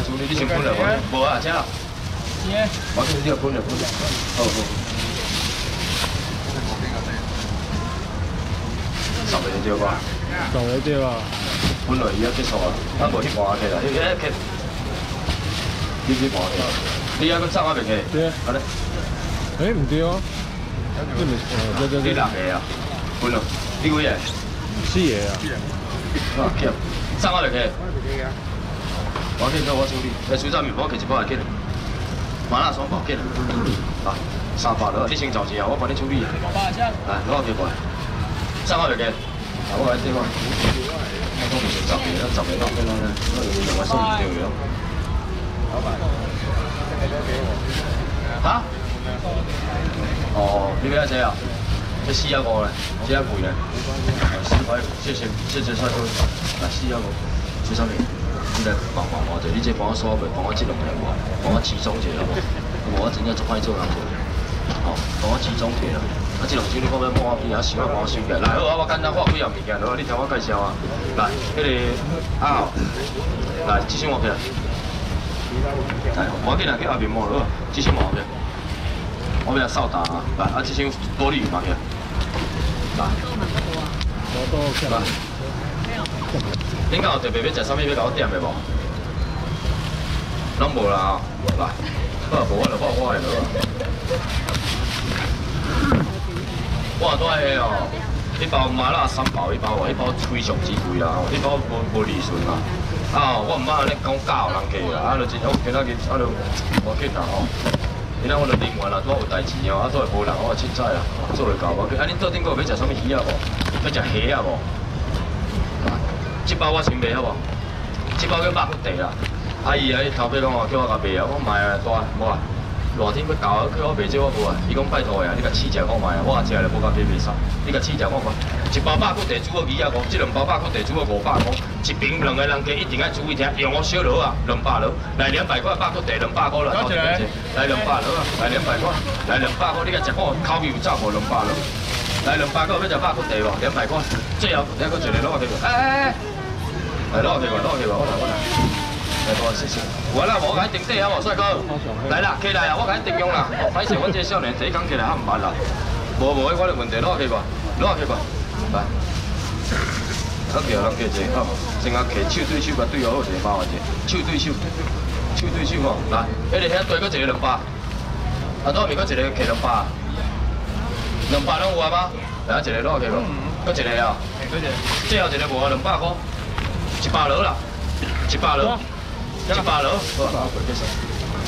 处理，你先分了无？无啊，这啦。我这你要分了。好。10个对吧？10个对吧？分了伊要结束啊，啊无去搬起啦，伊去，你去搬起，你还佫站啊袂起？对。安尼？哎，唔对哦。对。你6个啊？分了，你几个？4个啊。啊，去，站啊袂起？我紧做我处理，水炸面包摕1包来紧，麻辣双包紧啊，300了，你先找钱啊，我帮你处理。来，攞几过来，站啊袂起？啊，我来这个。我讲唔是10个，10个攞几多呢？我用我手机对了。老板，这个给我。哈？哦，你要几啊？这45个嘞，这样贵嘞。4块，谢谢帅哥。来45个，最上面。你来帮我者，你这帮我刷袂，帮我这2个无，帮我集中一下好无？我真正做歹做人做，好，帮我集中一下。啊，这2箱你看要摸我边啊，想要帮我收起来。来好啊，我简单画几样物件，好，你听我介绍啊。来，迄个啊，来，这箱换起来。来，我紧来去后面摸好，这箱换起来。我要扫打啊，来，啊，这箱多利换起来。来，来。恁敢有特别要食啥物要甲我点的无？拢无啦吼，来，好无我就报我的落。我多个哦，1包麻辣3包，1包哇，1包非常之贵啦，1包无利润啦。啊，我唔捌安尼讲教人家啦，啊，就真我今仔日啊，就无紧啦吼。今仔我就另外啦，拄有代志哦，啊，拄会无人，我凊彩啦，做落到无紧。啊，恁桌顶个要食啥物鱼啊无？要食虾啊无？ 这包我先卖好无？这包叫肉骨茶啦。阿姨啊，头尾讲话叫我甲卖啊，我卖啊大，无啊。热天要搞，叫我卖这我无啊。伊讲拜托呀，你甲试食我卖啊，我食了无甲卖啥。你甲试食我看。1包肉骨茶煮个2啊5，这2包肉骨茶煮个500块。一瓶2个人加一定爱注意听，用我小罗啊，200罗，来200块肉骨茶200块啦，头一个这，来200罗啊，来200块，来200块，你甲食看口味有炸无200罗。来200块要食肉骨茶无？200块，最后再搁一个攞去无？哎。 来，攞去吧，攞去吧，我来。来，多谢谢。我啦，我甲你定底啊，无帅哥。来啦，起来啊，我甲你定用啦。歹势，阮这少年第一工起来较唔捌啦。无我的问题，攞去吧，攞去吧。来，好叫人叫一个，好，先啊，摕手对手甲对好一个包一个，手对手，手对手吼。来，迄个遐对搁一个200，啊，倒面搁一个摕200，200拢有啊吗？来，一个攞去吧，搁一个啊，最后一个无啊，200块。 100罗啦，100罗，100罗，好啊，回去先。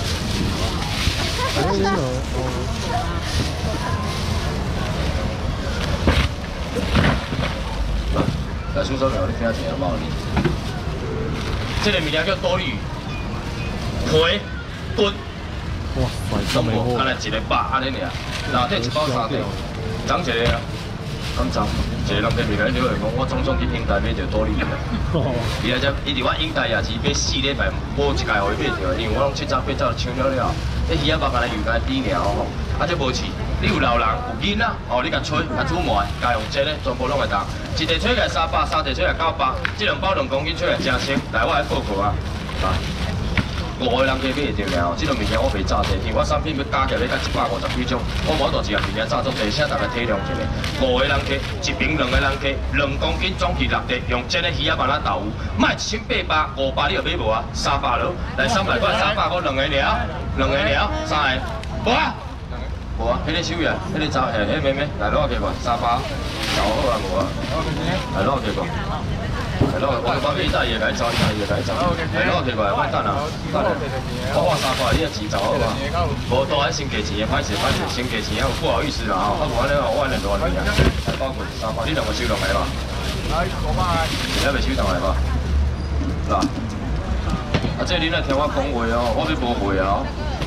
来，苏州苗，你听下好不好？这个物件叫多利鱼，皮、骨，哇，拢无，安尼一个100安尼尔，然后这1包3条，长一个啊，咁长。 一个人特别来了讲，我总去英台买着多利鱼啦。伊来只，伊伫我英台也是买4礼拜，无一届互伊买着，因为我拢7早8早就抢了了。迄鱼仔肉干来油干低尔吼，啊这无饲。你有老人有囡仔，哦你甲吹，甲煮糜，家用煎咧，全部拢会当。一地吹来300，3地吹来900，这2包2公斤吹来真鲜。来，我来报告啊，啊。 5个人加买会着了，这种物件我袂炸济，因为我产品要加起来要到150几种，我无多一样物件炸足济，请大家体谅一下。5个人加，一瓶2个人加，2公斤总计6地，用煎的鱼仔肉仔豆腐，卖1800、500你就买无啊？300了，来300块，300块2个了，2个了，3个，无啊？无啊？迄个手呀，迄个炸下，迄妹妹来攞去吧，300，搞好啊无啊？来攞去吧。 来咯，我把你带也来找，也来找。来咯，奇怪，我等啊，等啊。我花300，你要钱找好吧？无多还先给钱，歹势，先给钱，不好意思啦吼。啊，无安尼我200多年啊，来包括300，你2个收落来吧。来，500。你还未收上来吧？嗱，啊，这你来听我讲话哦，我要无货啊。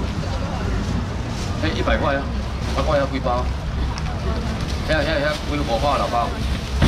迄100块啊，我看遐几包？遐几5包6包。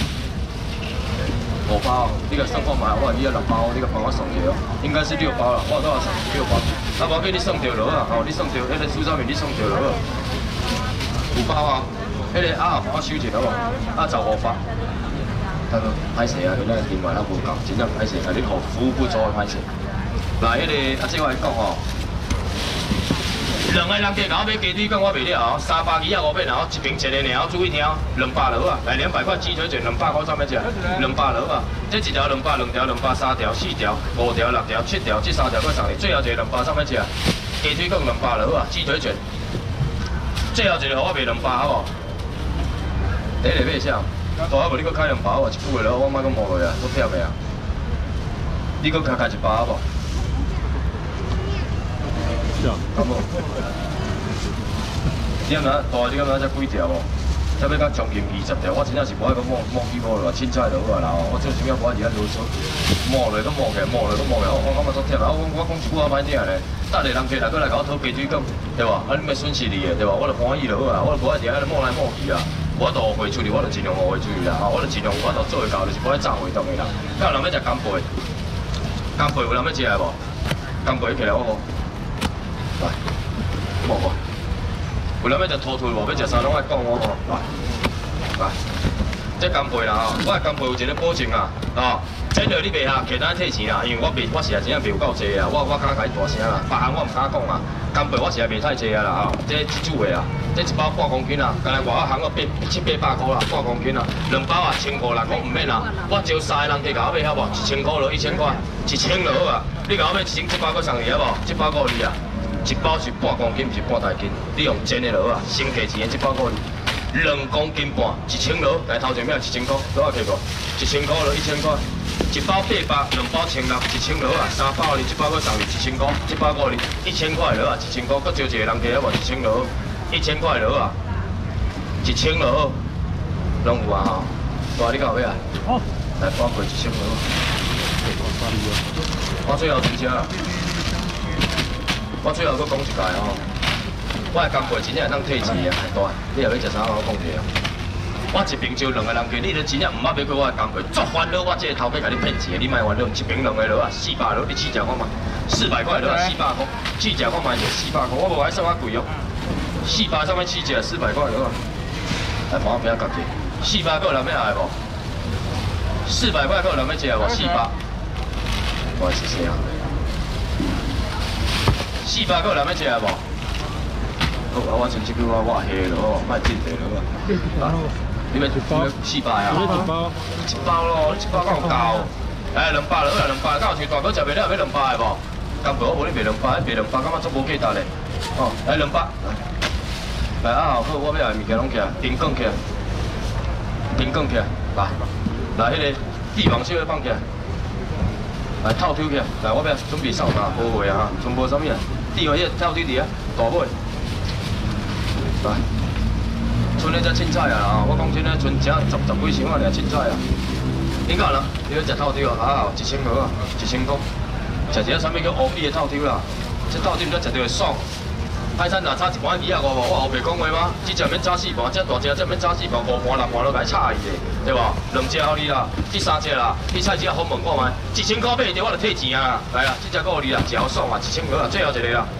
5包，你个算看嘛，我伊有6包，你个帮我算一下哦，应该是6包啦，我多少算6包，啊无给你算着落啊，吼，你算着，迄个苏州面你算着落，5包啊，迄个啊帮我收一下好无？啊15包，歹势啊，你那另外那无够，真正歹势，啊你服务不足的歹势， 那迄个啊，这我来讲吼，两个人加搞买鸡腿羹我袂了哦，325片哦，一瓶一个尔，注意听，200落啊，来200块鸡腿卷200块怎么食？200落啊，这一条200，2条200，3条4条5条6条7条，这3条搁送你，最后一个200怎么食？鸡腿羹200落啊，鸡腿卷，最后一个我卖200好无？第一个买啥？大啊无你搁开200好无？一句话了，我莫搁摸落啊，都忝的啊。你搁开100好无？好无？你敢若大？你敢若才几条无？才要到将近20条，我真正是无爱搁摸起摸落，凊彩落啊啦吼！我做啥物无爱伫遐啰嗦，摸落搁摸起来，摸落搁摸起来，我感觉足忝啊！我讲一句我歹听咧，等下人客来搁来甲我讨鸡腿羹，对无？啊，你咪损失你的，对无？我就欢喜落啊！我就无爱伫遐摸来摸去啊！我都误会处理，我就尽量误会处理啦！吼，我就尽量我都做会到，就是无爱早回动的啦。敢有人要食干贝？干贝有人要食的无？干贝起来我无。来，摸无？有人要食兔腿无？要食啥拢爱讲我吼。来，这干贝啦吼，我的干贝有一个保证啊，吼，这着你卖下，客单退钱啦，因为我是也真正卖有够济啊，我敢甲你大声啦，别项我唔敢讲啊。干贝我是也卖太济啊啦吼，这一组的啊，这一包半公斤啊，干来外口行个700-800块啦，半公斤啊，2包啊1500啦，我唔免啦，我招3个人去甲我买好无？1000块落1000块，1000就好啊，你甲我买1000，这包搁送你好无？1包够你啊。一包是半公斤，不是半大斤。你用煎的落啊，先客钱的1包够2公斤半，1000落。来头前面1000块，多少客过？1000块落1000块，一包800，2包1600，1000落啊。3包你，1包搁送你1000块，1包够你1000块落啊，1000块，搁招一个人客好无？1000落，1000块落啊，1000落，拢有啊吼。大你到尾啊？好。来包过1000落。我最后真正啊。我最后搁讲一届吼，我的干贝真正会当退钱啊，大，你后要食啥我讲者啊。我一瓶招2个人客，你都真正唔捌买过我的干贝，足烦恼。我这个头家甲你骗钱，你莫烦恼，一瓶2个落啊，400落，你试食看嘛，400块落啊，400块，试食看嘛就400块，我无爱算较贵哦，400上面试食400块落啊。来，帮我边仔夹者，400个有人要来无？400块个有人要食无？400，我试试啊。400个人要食无？好，我像这句我下咯，莫进地咯。你要400啊？一包咯，一包够够。哎，200落啊，200，敢有像大哥食袂了，要200的无？干贝我无你卖200，卖200感觉足无价值嘞。哦，来200。来啊，好，我要来物件拢起来，平讲起来，平讲起来，来，迄个帝王小要放起来。来套抽起来，来我要准备扫码保卫啊，全部啥物啊？第二迄套抽伫啊，大尾。来，剩咧只凊彩啊！我讲真咧，剩只十几箱啊，尔凊彩啊。你讲啦，你要食套抽啊，1000块啊，1000块。食一个啥物叫乌比的套抽啦？这套抽毋则食着会爽。海产若炒一盘250无？我后袂讲话吗？只只免炒4盘，这大只这免炒4盘，5盘6盘都该炒伊的，对无？2只互你啦，第3只啦，你菜只好问看卖，1000块买着我就退钱啊！来啊，这只互你啦，食好爽啊，1000块啊，最后一个啦，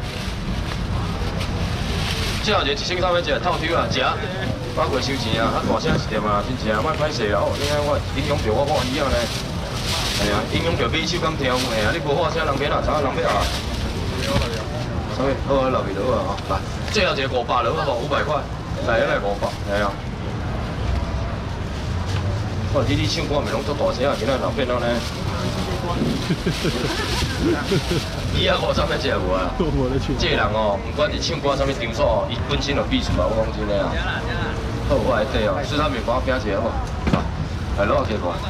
最后一个1000块要食套抽啦，食，包括收钱啊，大声一点啊，真正莫歹势啦哦，你看我营养票我满意啊呢，哎呀，营养票买手敢挑，哎呀，你无话声人免啊，怎人要啊？好，好，留意到啊，来，最后一个500了，好无500块，来，来500，来啊！我你唱歌咪拢做大声啊，今仔人变到呢？以后50要食无啊？这个人哦，不管是唱歌啥物场所哦，伊本身就必须啊，我讲真的啊。好，我来底哦，虽然面帮我拼一下好无？来，攞起过来。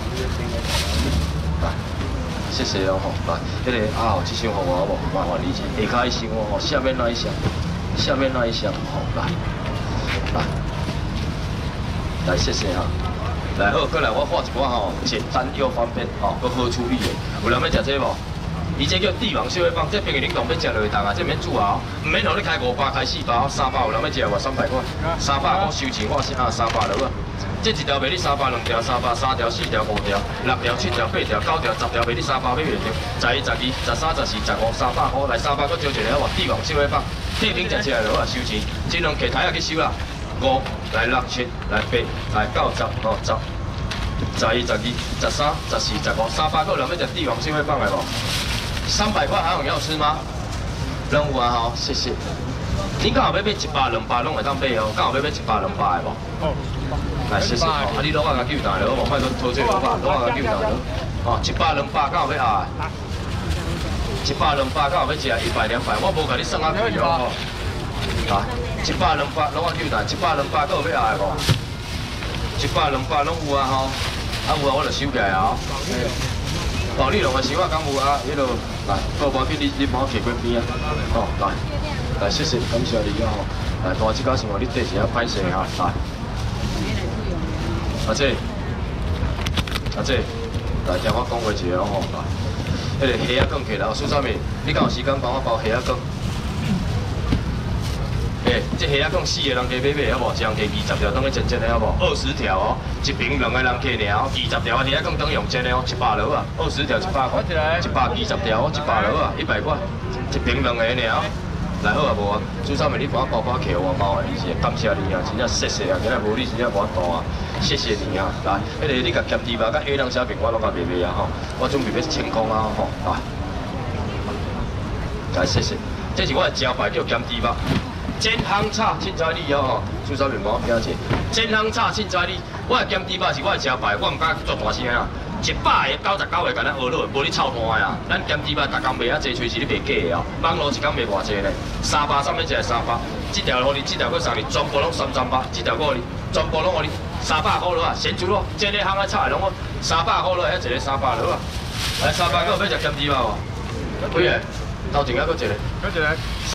来。谢谢哦吼，来，迄个啊，这箱互我好无？麻烦你一下，下骹一箱哦，下面那一箱，下面那一箱，好，来，谢谢哈。来好，过来我画一寡吼，简单又方便吼，搁好处理的。有人要食这无？伊这叫帝王小尾棒，这冰淇淋冻要食落去当啊，这免煮啊，唔免互你开5包，开4包，300有人要食无？300块，300我收钱，我先啊300落啊。这一条卖你300，2条300，3条4条5条6条7条8条9条10条卖你300，买袂着。11、12、13、14、15、300块，来300搁招一个好无？帝王小尾棒，退兵食起来落啊，收钱，尽量客台啊去收啦。5来6、7来8来9、10、10、11、12、13、14、15、300个人要食帝王小尾棒来无 300块还有要吃吗？任务啊，好，谢谢。你刚好要买100、200拢会当买哦，刚好要买100、200的无？哦。来，谢谢哦。啊，你攞我甲救单了，我莫拖这600，攞我甲救单了。哦，100、200刚好要啊。100、200刚好要食100、200，我无甲你算啊贵哦。啊，100、200攞我救单，100、200够有要爱无？100、200拢有啊吼，啊有啊，我就收起来啊。保利龙的生活敢有啊？迄落来，无要紧，你帮我摕过边啊。哦，来，谢谢，感谢你啊吼。来，大即家生活你缀一下歹势哈，来。阿姐，来听我讲话一下吼，来，迄个虾仔卷起来，苏啥物？你敢有时间帮我包虾仔卷？这虾仔卷4个人加买好无？一人加20条，当去煎的好无？20条哦，一瓶2个人客尔，20条的虾仔卷当用煎的哦，100落啊，20条100块，120条哦，100落啊，100块，一瓶2个尔。来好啊无啊，朱少明你帮我包客我包的，是感谢你啊，真正谢谢啊，今日无你真正无法度啊，谢谢你啊，来，迄个你甲咸猪肉甲 A 人小饼我拢甲卖啊吼，我准备要清空啊吼，来，谢谢，这是我的招牌叫咸猪肉，煎香炒凊彩你哦吼，朱少明帮我拼者，煎香炒凊彩你，我的咸猪肉是我的招牌，我唔敢做大声啊。100个99个敢咱学落，无你臭摊啊！咱咸猪肉逐工卖啊济，随时你卖假的哦。网络一工卖偌济呢？300上面一个300，这条互你，这条搁送你，全部拢300，这条搁你，全部拢互你300块落啊！咸猪肉，煎咧香啊炒的拢我300块落，遐一个300落啊！来300个要食咸猪肉无？几个？头前还搁一个？搁一个。